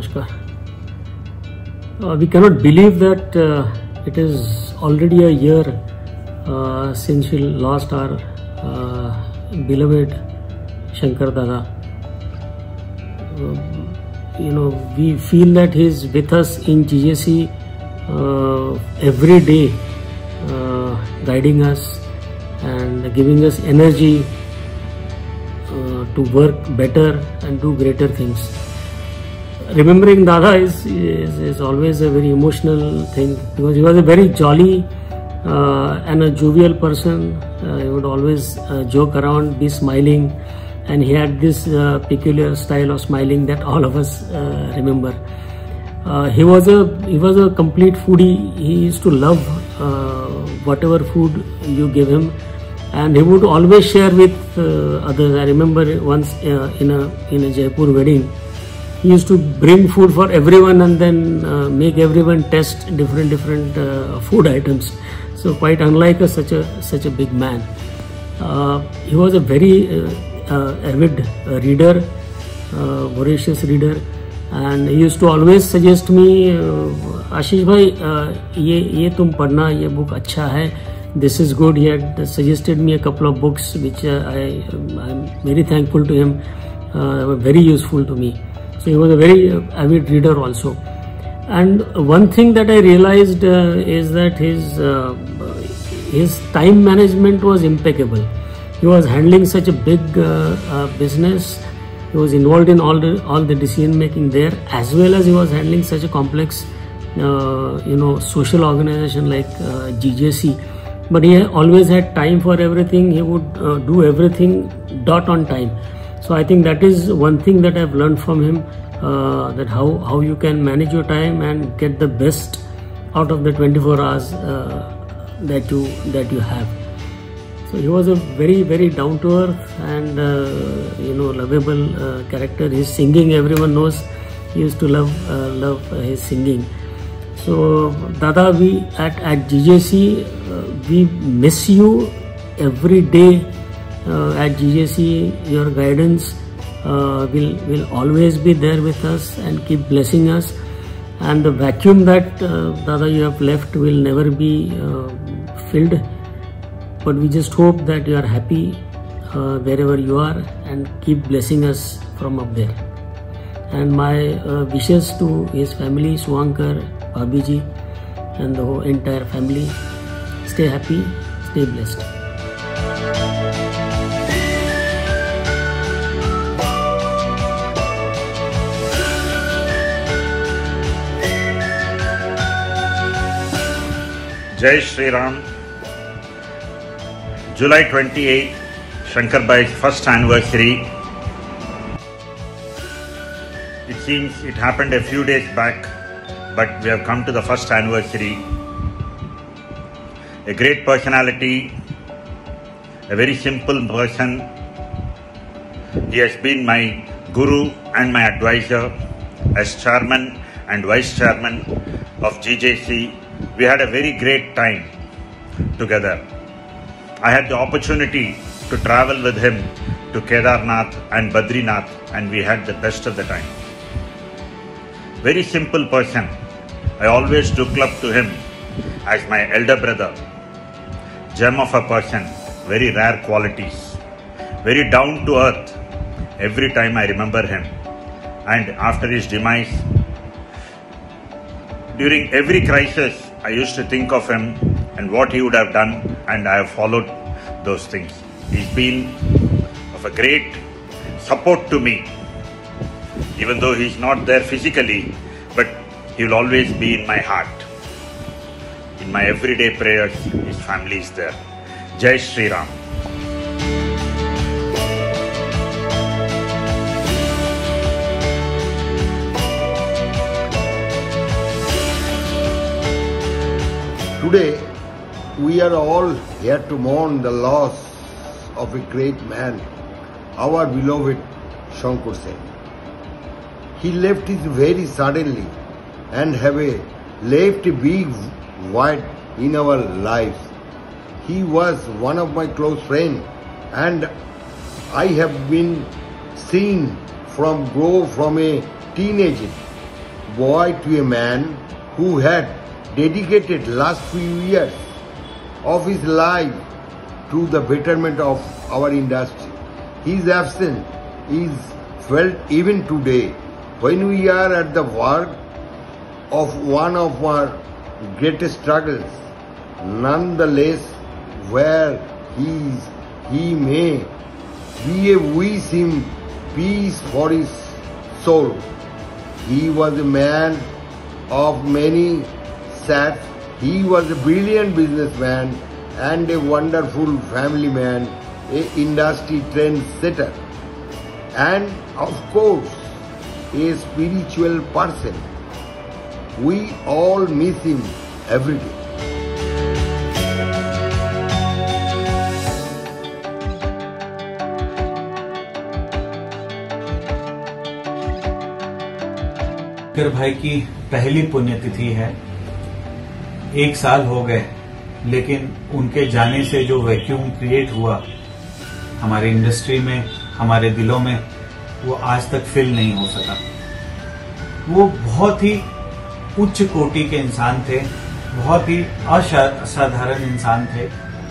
Namaskar. We cannot believe that it is already a year since we lost our beloved Shankar Dada. We feel that he is with us in GJC every day, guiding us and giving us energy to work better and do greater things. Remembering Dada is always a very emotional thing, because he was a very jolly and a jovial person. He would always joke around, be smiling, and he had this peculiar style of smiling that all of us remember. He was a complete foodie. He used to love whatever food you give him, and he would always share with others. I remember once in a Jaipur wedding, he used to bring food for everyone and then make everyone test different food items. So quite unlike such a big man. He was a very avid reader, voracious reader, and he used to always suggest me, Ashish bhai, ye tum padhna, ye book अच्छा है. This is good. He had suggested me a couple of books which I'm very thankful to him. Were very useful to me. So he was a very avid reader also. And one thing that I realized is that his time management was impeccable. He was handling such a big business. He was involved in all the decision making there, as well as he was handling such a complex social organization like GJC. But he always had time for everything. He would do everything dot on time. So I think that is one thing that I've learned from him, that how you can manage your time and get the best out of the 24 hours that you have. So he was a very down to earth and lovable character. His singing, everyone knows, he used to love his singing. So Dada, we at GJC, we miss you every day. At GJC, your guidance will always be there with us and keep blessing us. And the vacuum that Dada you have left will never be filled. But we just hope that you are happy wherever you are and keep blessing us from up there. And my wishes to his family, Suvankar, Bhabiji, and the whole entire family. Stay happy, stay blessed. Jai Shri Ram. July 28, Shankar Bhai's first anniversary. It seems it happened a few days back, but we have come to the first anniversary. A great personality, a very simple person. He has been my guru and my advisor as chairman and vice chairman of GJC. We had a very great time together. I had the opportunity to travel with him to Kedarnath and Badrinath, and we had the best of the time. Very simple person. I always looked up to him as my elder brother. Gem of a person, very rare qualities, very down to earth. Every time I remember him. And after his demise, during every crisis, I used to think of him and what he would have done, and I have followed those things. He's been of a great support to me, even though he's not there physically, but he will always be in my heart. In my everyday prayers, his family is there. Jai Shri Ram. Today, we are all here to mourn the loss of a great man, our beloved Shankar Sen. He left us very suddenly and have left a big void in our lives. He was one of my close friends, and I have been seen grow from a teenager boy to a man who had dedicated last few years of his life to the betterment of our industry. His absence is felt even today when we are at the work of one of our greatest struggles. Nonetheless, where he is, he may we wish him peace for his soul. He was a man of many sets. He was a brilliant businessman and a wonderful family man, a industry trendsetter, and of course, a spiritual person. We all miss him every day. Shankar भाई की पहली पुण्यतिथि है। 1 साल हो गए, लेकिन उनके जाने से जो वैक्यूम क्रिएट हुआ हमारे इंडस्ट्री में, हमारे दिलों में, वो आज तक फिल नहीं हो सका। वो बहुत ही उच्च कोटि के इंसान थे, बहुत ही असाधारण इंसान थे।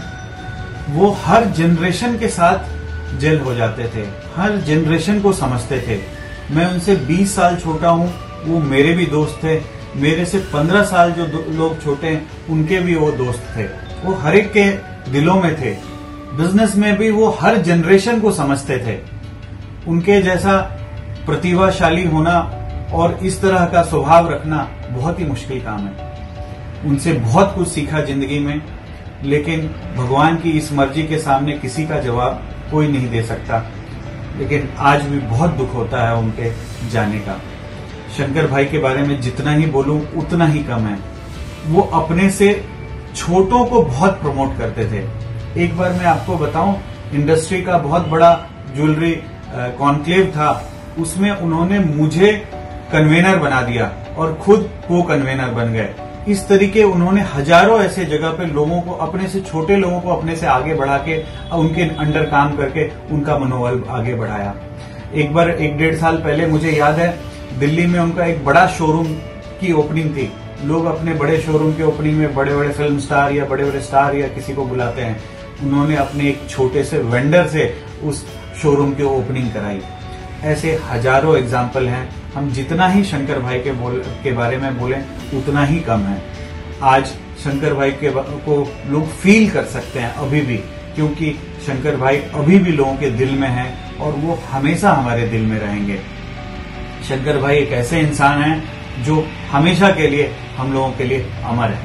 वो हर जनरेशन के साथ जेल हो जाते थे, हर जनरेशन को समझते थे। मैं उनसे 20 साल छोटा हूं, वो मेरे भी दोस्त थे। मेरे से 15 साल जो लोग छोटे हैं, उनके भी वो दोस्त थे। वो हर एक के दिलों में थे। बिजनेस में भी वो हर जनरेशन को समझते थे। उनके जैसा प्रतिभाशाली होना और इस तरह का स्वभाव रखना बहुत ही मुश्किल काम है। उनसे बहुत कुछ सीखा जिंदगी में, लेकिन भगवान की इस मर्जी के सामने किसी का जवाब कोई नहीं दे सकता। लेकिन आज भी बहुत दुख होता है उनके जाने का। शंकर भाई के बारे में जितना ही बोलूं उतना ही कम है। वो अपने से छोटों को बहुत प्रमोट करते थे। एक बार मैं आपको बताऊं, इंडस्ट्री का बहुत बड़ा ज्वेलरी कॉन्क्लेव था, उसमें उन्होंने मुझे कन्वेनर बना दिया और खुद को कन्वेनर बन गए। इस तरीके उन्होंने हजारों ऐसे जगह पे लोगों को, अपने से छोटे लोगों को अपने से आगे बढ़ा के, उनके अंडर काम करके उनका मनोबल आगे बढ़ाया। एक बार 1-1.5 साल पहले मुझे याद है, दिल्ली में उनका एक बड़ा शोरूम की ओपनिंग थी। लोग अपने बड़े शोरूम की ओपनिंग में बड़े बड़े फिल्म स्टार या बड़े बड़े स्टार या किसी को बुलाते हैं। उन्होंने अपने एक छोटे से वेंडर से उस शोरूम की ओपनिंग कराई। ऐसे हजारों एग्जाम्पल हैं। हम जितना ही शंकर भाई के बारे में बोलें उतना ही कम है। आज शंकर भाई को लोग फील कर सकते हैं अभी भी, क्योंकि शंकर भाई अभी भी लोगों के दिल में हैं और वो हमेशा हमारे दिल में रहेंगे। शंकर भाई एक ऐसे इंसान हैं जो हमेशा के लिए हम लोगों के लिए अमर है।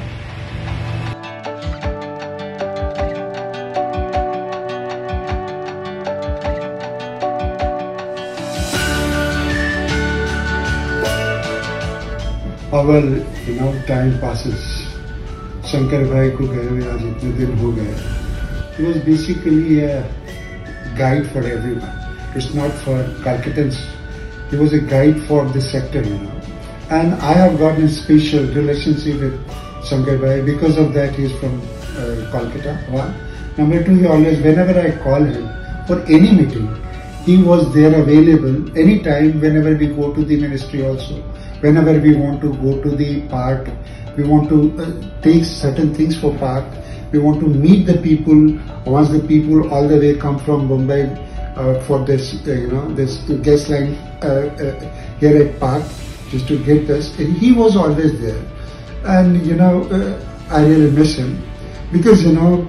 Our time passes. शंकर भाई को गए हुए आज इतने दिन हो गए। He was basically a guide for everyone. It's not for Calcuttans. He was a guide for the sector, And I have got a special relationship with Shankar Bhai. Because of that, he is from Kolkata. One. Number two, he always, whenever I call him for any meeting, he was there available anytime, whenever we go to the ministry also. Whenever we want to go to the park, we want to take certain things for park. We want to meet the people. Once the people all the way come from Mumbai for this, this guest line here at park, just to get us. And he was always there. And I really miss him because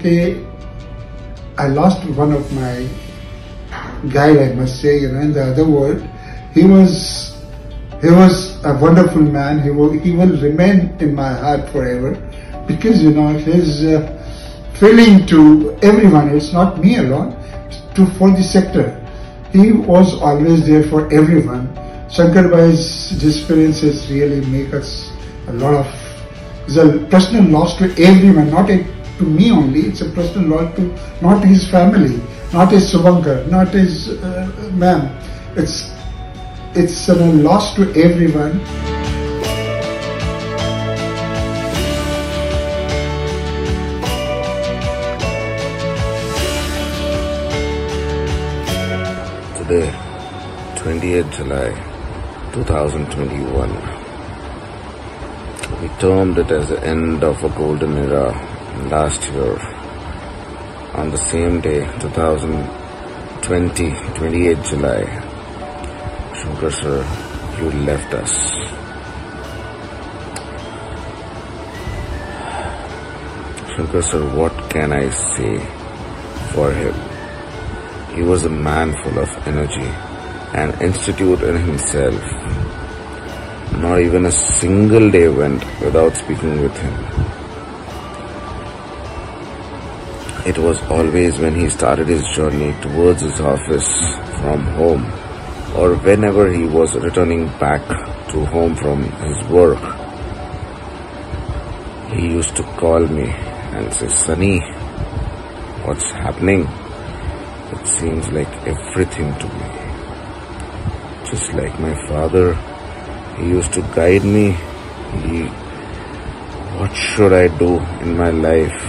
I lost one of my guide, I must say. In the other world, he was a wonderful man. He will remain in my heart forever because his feeling to everyone. It's not me alone. For the sector, he was always there for everyone. Shankar Bhai's experiences really make us a lot of. It's a personal loss to everyone, not to me only. It's a personal loss to not his family, not his Subhankar, not his ma'am. It's a loss to everyone. Today, 28th July 2021, We termed it as the end of a golden era last year. On the same day, 2020, 28 July, Shankar sir, you left us. Shankar sir, what can I say for him? He was a man full of energy, an institute in himself. Not even a single day went without speaking with him. It was always when he started his journey towards his office from home, or whenever he was returning back to home from his work, he used to call me and say, "Sunny, what's happening?" It seems like everything to me. Just like my father, he used to guide me. What should I do in my life?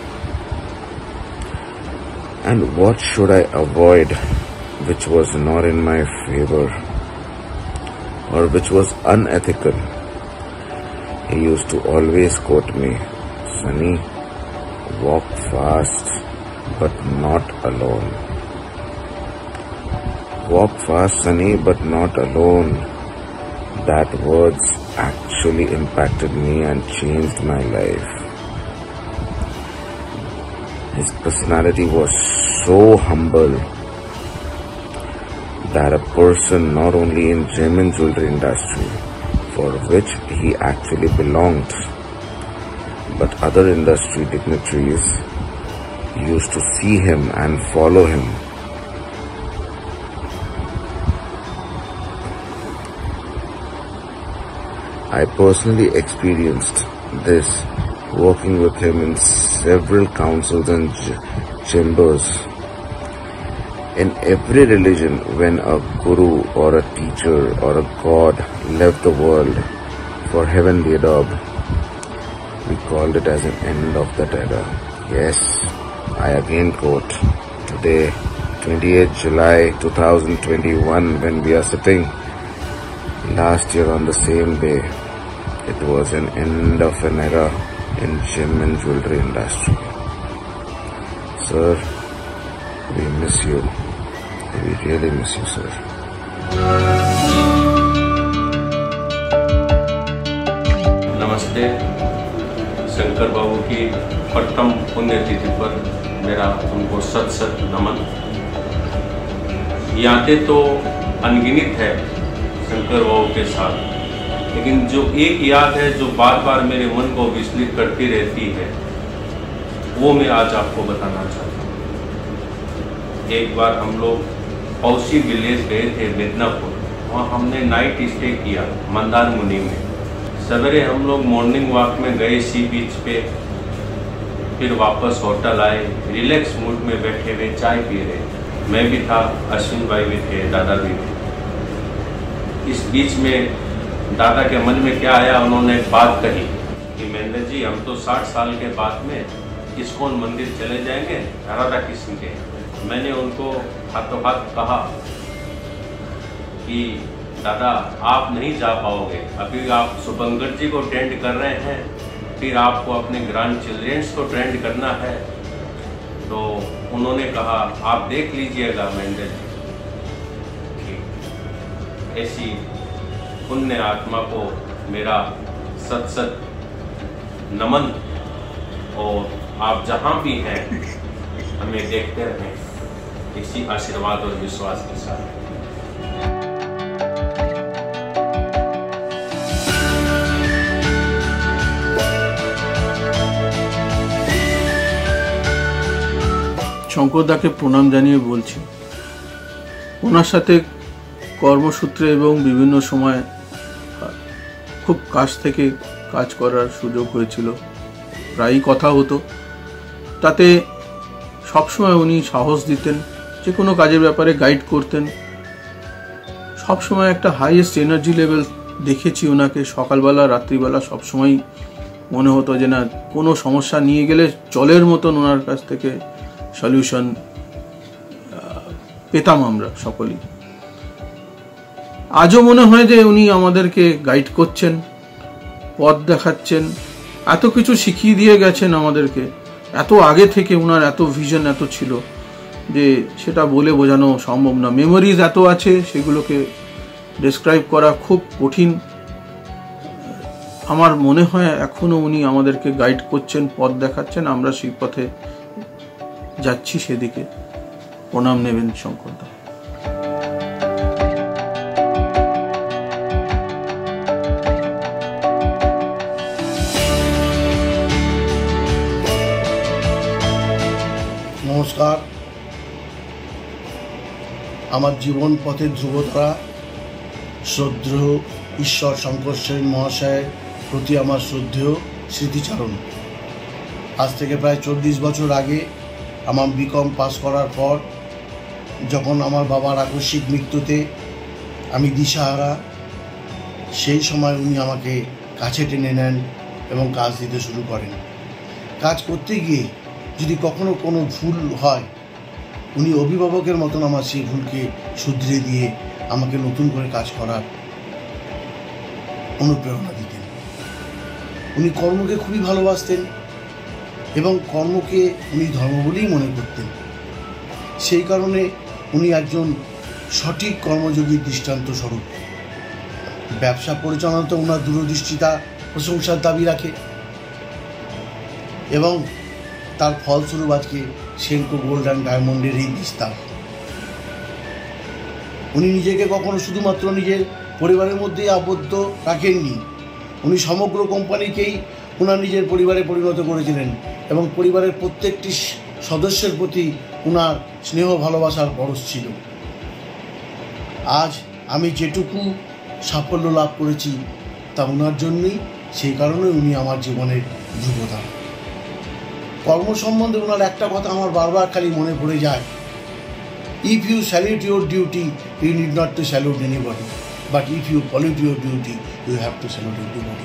And what should I avoid which was not in my favor or which was unethical? He used to always quote me, "Sunny, walk fast but not alone. Walk fast, Sunny, but not alone." That words actually impacted me and changed my life. His personality was so humble that a person not only in gem and jewelry industry, for which he actually belonged, but other industry dignitaries used to see him and follow him. I personally experienced this working with him in several councils and chambers. In every religion, when a guru or a teacher or a god left the world for heavenly adab, we called it as an end of that era. Yes, I again quote, today, 28th July 2021, when we are sitting, last year on the same day, it was an end of an era in gem and jewelry industry. Sir, we miss you. We really miss you, sir. नमस्ते। शंकर बाबू की प्रथम पुण्यतिथि पर मेरा उनको सत सत नमन। यादें तो अनगिनत है शंकर बाबू के साथ, लेकिन जो एक याद है जो बार बार मेरे मन को विचलित करती रहती है, वो मैं आज आपको बताना चाहता हूँ। एक बार हम लोग पौसी विलेज गए थे, मिदनापुर। वहाँ हमने नाइट स्टे किया मंदारमुनि में। सवेरे हम लोग मॉर्निंग वॉक में गए सी बीच पे, फिर वापस होटल आए, रिलैक्स मूड में बैठे हुए चाय पी रहे। मैं भी था, अश्विन भाई भी थे, दादा भी थे। इस बीच में दादा के मन में क्या आया, उन्होंने एक बात कही कि महेंद्र जी, हम तो 60 साल के बाद में इस्कॉन मंदिर चले जाएंगे राधा कृष्ण के। मैंने उनको हाथों हाथ कहा कि दादा, आप नहीं जा पाओगे, अभी आप शुभंकर जी को ट्रेंड कर रहे हैं, फिर आपको अपने ग्रैंड चिल्ड्रेंस को ट्रेंड करना है। तो उन्होंने कहा, आप देख लीजिएगा महेंद्र जी। ऐसी पुण्य आत्मा को मेरा सत सत नमन, और आप जहाँ भी हैं हमें देखते रहें इसी आशीर्वाद और विश्वास के साथ। শঙ্করদাকে প্রণাম জানিয়ে বলছি, ওনার সাথে কর্মসূত্রে এবং বিভিন্ন সময় খুব কাছ থেকে কাজ করার সুযোগ হয়েছিল, প্রায়ই কথা হতো। তাতে সবসময় উনি সাহস দিতেন, যে কোনো কাজের ব্যাপারে গাইড করতেন। সবসময় একটা হাইয়েস্ট এনার্জি লেভেল দেখেছি ওনাকে। সকালবেলা রাত্রিবেলা সবসময় মনে হতো যে না, কোনো সমস্যা নিয়ে গেলে জলের মতন ওনার কাছ থেকে সলিউশন পেতাম আমরা সকলেই। আজও মনে হয় যে উনি আমাদেরকে গাইড করছেন, পথ দেখাচ্ছেন, এত কিছু শিখিয়ে দিয়ে গেছেন আমাদেরকে। এত আগে থেকে ওনার এত ভিশন এত ছিল যে সেটা বলে বোঝানো সম্ভব না। মেমোরিজ এত আছে, সেগুলোকে ডেসক্রাইব করা খুব কঠিন। আমার মনে হয় এখনো উনি আমাদেরকে গাইড করছেন, পথ দেখাচ্ছেন, আমরা সেই পথে যাচ্ছি, সেদিকে প্রণাম নেবেন শঙ্করদা। নমস্কার। আমার জীবন পথের ধ্রুবতারা শ্রদ্ধেয় ঈশ্বর শঙ্কর সেন মহাশয়ের প্রতি আমার শ্রদ্ধেয় স্মৃতিচারণ। আজ থেকে প্রায় 40 বছর আগে আমার বিকম পাস করার পর যখন আমার বাবার আকস্মিক মৃত্যুতে আমি দিশাহারা, সেই সময় উনি আমাকে কাছে টেনে নেন এবং কাজ দিতে শুরু করেন। কাজ করতে গিয়ে যদি কখনো কোনো ভুল হয়, উনি অভিভাবকের মতন আমার সেই ভুলকে শুধরে দিয়ে আমাকে নতুন করে কাজ করার অনুপ্রেরণা দিতেন। উনি কর্মকে খুবই ভালোবাসতেন এবং কর্মকে উনি ধর্ম বলেই মনে করতেন। সেই কারণে উনি একজন সঠিক কর্মযোগীর দৃষ্টান্ত স্বরূপ। ব্যবসা পরিচালনাতে ওনার দূরদৃষ্টিতা প্রশংসার দাবি রাখে এবং তার ফলস্বরূপ আজকে সেনকো গোল্ড অ্যান্ড ডায়মন্ডের এই বিস্তার। উনি নিজেকে কখনো শুধুমাত্র নিজের পরিবারের মধ্যেই আবদ্ধ রাখেননি। উনি সমগ্র কোম্পানিকেই ওনার নিজের পরিবারে পরিণত করেছিলেন এবং পরিবারের প্রত্যেকটি সদস্যের প্রতি ওনার স্নেহ ভালোবাসার পরশ ছিল। আজ আমি যেটুকু সাফল্য লাভ করেছি তা ওনার জন্যই, সেই কারণে উনি আমার জীবনের ধ্রুবতারা। কর্ম সম্বন্ধে ওনার একটা কথা আমার বারবার খালি মনে পড়ে যায়, if you salute your duty you need not to salute anybody, but if you pollute your duty you have to salute everybody.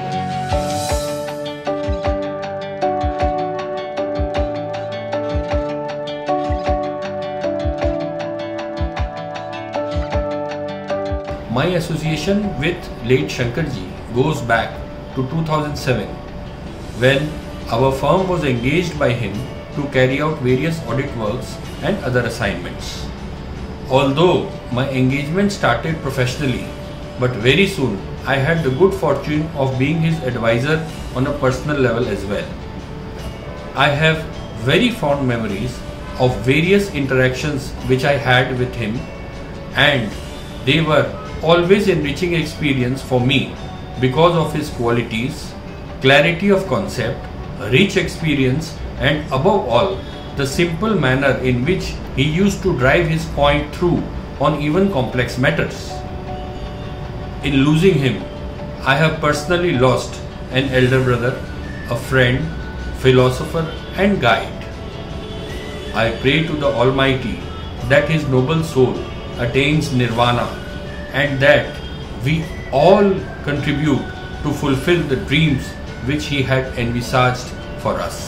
My association with late Shankarji goes back to 2007 when our firm was engaged by him to carry out various audit works and other assignments. Although my engagement started professionally, but very soon I had the good fortune of being his advisor on a personal level as well. I have very fond memories of various interactions which I had with him, and they were always enriching experience for me because of his qualities, clarity of concept, rich experience, and above all, the simple manner in which he used to drive his point through on even complex matters. In losing him, I have personally lost an elder brother, a friend, philosopher, and guide. I pray to the Almighty that his noble soul attains nirvana and that we all contribute to fulfill the dreams which he had envisaged for us.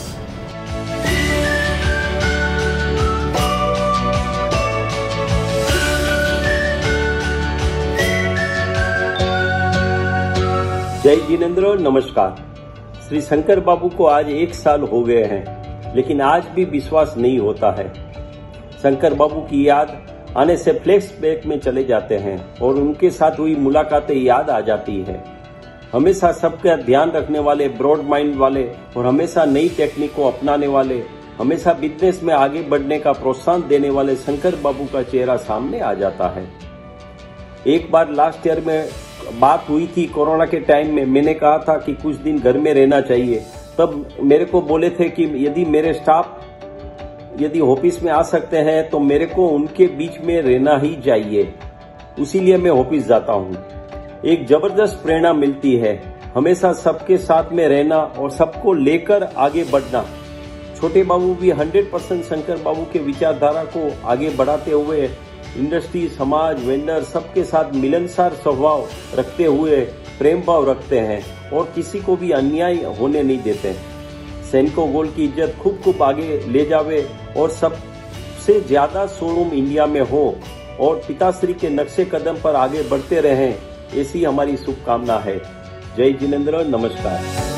जय जिनेंद्र, नमस्कार। श्री शंकर बाबू को आज 1 साल हो गए हैं, लेकिन आज भी विश्वास नहीं होता है। शंकर बाबू की याद आने से फ्लैशबैक में चले जाते हैं और उनके साथ हुई मुलाकातें याद आ जाती है। हमेशा सबका ध्यान रखने वाले, ब्रॉड माइंड वाले और हमेशा नई टेक्निक को अपनाने वाले, हमेशा बिजनेस में आगे बढ़ने का प्रोत्साहन देने वाले शंकर बाबू का चेहरा सामने आ जाता है। एक बार लास्ट ईयर में बात हुई थी, कोरोना के टाइम में मैंने कहा था कि कुछ दिन घर में रहना चाहिए। तब मेरे को बोले थे कि यदि मेरे स्टाफ यदि ऑफिस में आ सकते हैं तो मेरे को उनके बीच में रहना ही चाहिए, उसीलिए मैं ऑफिस जाता हूँ। एक जबरदस्त प्रेरणा मिलती है, हमेशा सबके साथ में रहना और सबको लेकर आगे बढ़ना। छोटे बाबू भी 100% शंकर बाबू के विचारधारा को आगे बढ़ाते हुए इंडस्ट्री, समाज, वेंडर सबके साथ मिलनसार स्वभाव रखते हुए प्रेम भाव रखते हैं और किसी को भी अन्याय होने नहीं देते। सेनको गोल्ड की इज्जत खूब आगे ले जावे और सबसे ज्यादा शोरूम इंडिया में हो और पिताश्री के नक्शे कदम पर आगे बढ़ते रहें, ऐसी हमारी शुभकामना है। जय जिनेंद्र, नमस्कार।